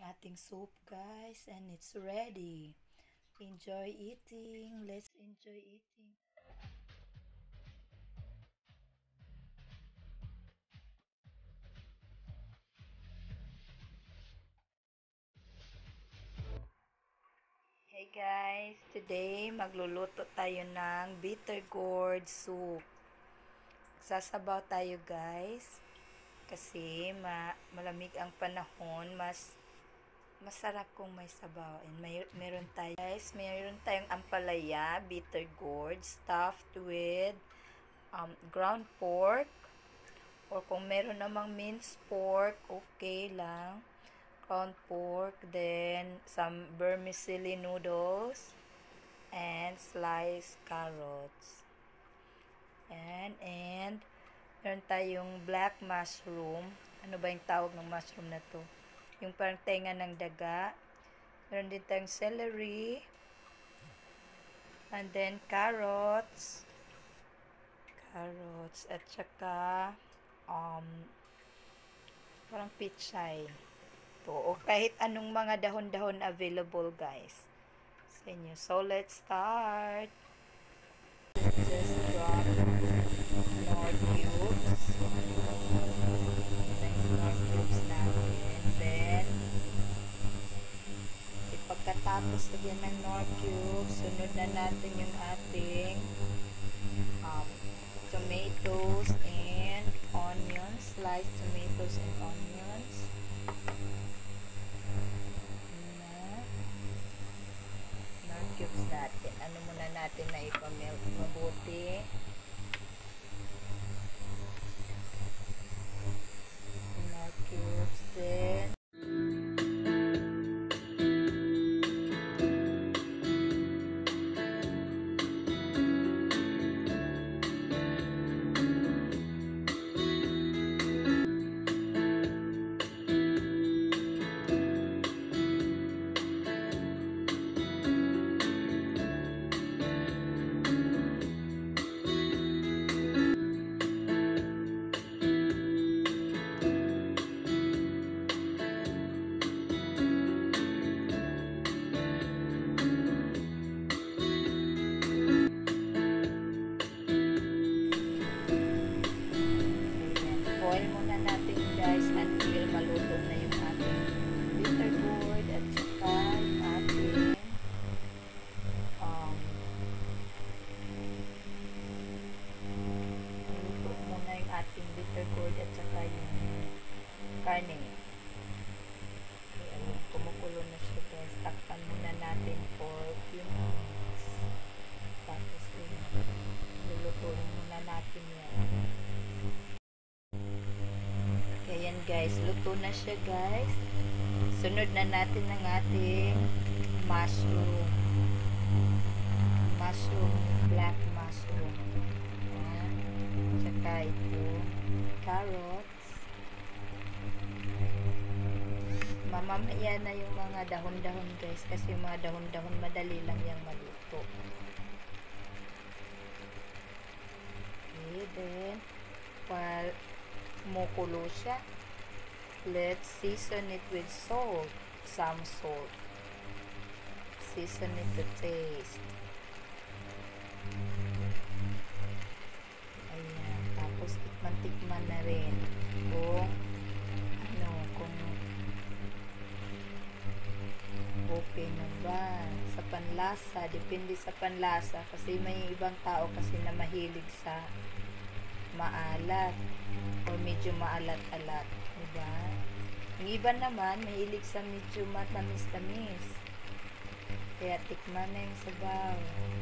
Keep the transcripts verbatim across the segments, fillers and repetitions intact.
ating soup, guys, and it's ready. Enjoy eating. Let's enjoy eating. Hey guys, today magluluto tayo ng bitter gourd soup. Sasabaw tayo, guys, kasi ma malamig ang panahon, mas masarap kung may sabaw. And may meron tayo, guys, meron tayong ampalaya, bitter gourd stuffed with um, ground pork, or kung meron namang minced pork, okay lang. Ground pork, then some vermicelli noodles, and sliced carrots. And, and, meron tayong black mushroom. Ano ba yung tawag ng mushroom na to? Yung parang tenga ng daga. Meron din tayong celery. And then, carrots. Carrots. At saka, um, parang pichay. O kahit anong mga dahon-dahon available, guys, sa inyo. So, let's start. Just drop nor cubes. Then, nor cubes natin. Then, pagkatapos lagyan ng nor cubes, sunod na natin yung ating um, tomatoes and onions. Sliced tomatoes and onions. Cubes natin. Ano muna natin na ipamelt mabuti. More cubes din. Boil muna natin, guys, until maluto na yung ating bitter gourd at saka yung ating um, luto muna yung ating bitter gourd at saka yung karne. Okay, ayun, kumukulo na siya, guys. Takpan muna natin for few minutes. Tapos yun, lulutuin muna natin yan. Ayan, guys, luto na siya, guys. Sunod na natin ang ating mushroom. Mushroom, black mushroom. Ayan. Tsaka ito, carrots. Mamamaya na yung mga dahon-dahon, guys, kasi yung mga dahon-dahon madali lang yung maluto. Okay, then, while kumukulo siya, let's season it with salt. Some salt. Season it to taste. Ayan. Tapos tikman-tikman na rin kung ano, kung okay na ba sa panlasa. Depende sa panlasa, kasi may ibang tao kasi na mahilig sa maalat or medyo maalat-alat, diba? Yung iba naman mahilig sa medyo matamis-tamis, kaya tikman na yung sabaw.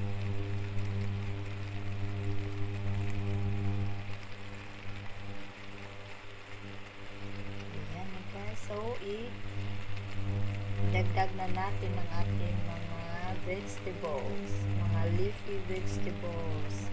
Ayan, guys. So, i-dagdag na natin ang ating mga vegetables, mga leafy vegetables.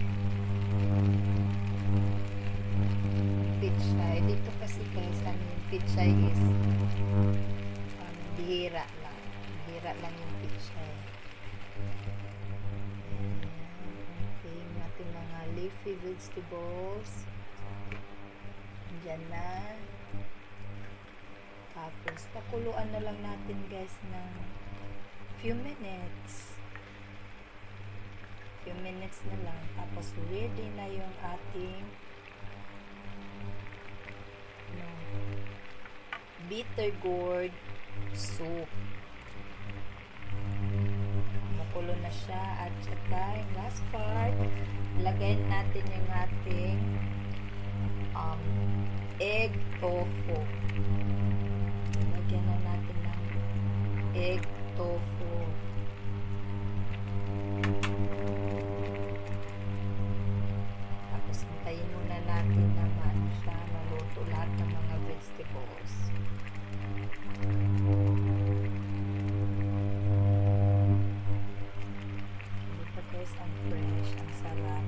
Dito kasi, guys, ano yung pichay is um, bihira lang. Bihira lang yung pichay. Okay, yung ating mga leafy vegetables. Diyan na. Tapos, pakuluan na lang natin guys ng few minutes. Few minutes na lang. Tapos, ready na yung ating no, bitter gourd soup. Makulo na siya. At saka, yung last part, lagay natin yung ating um, egg tofu. Lagyan na natin ng egg tofu. Tapos, hintayin muna natin naman siya maluto lahat ng mga vegetables. Dito guys, ang fresh, ang sarap.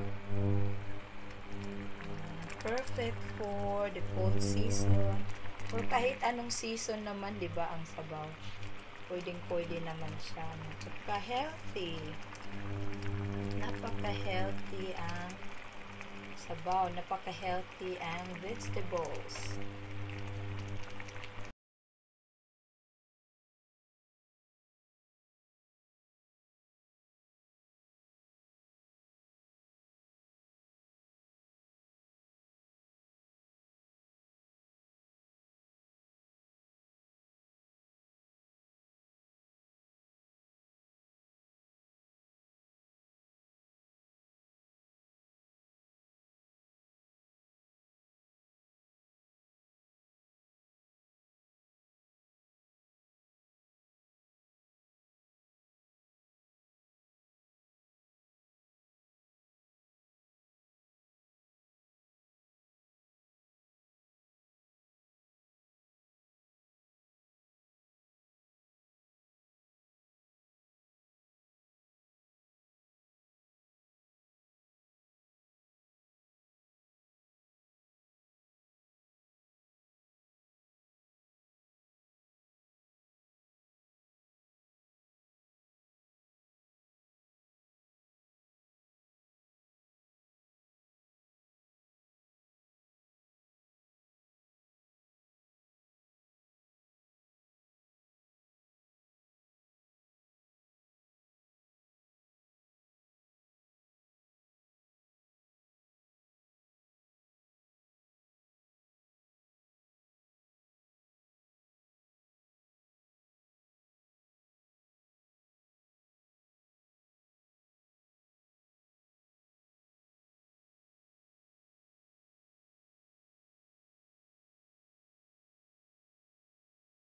Perfect for the fall season. Or kahit anong season naman, di ba, ang sabaw. Pwedeng-pwede naman siya. Napaka-healthy. Napaka-healthy ang sabaw. Napaka-healthy ang vegetables.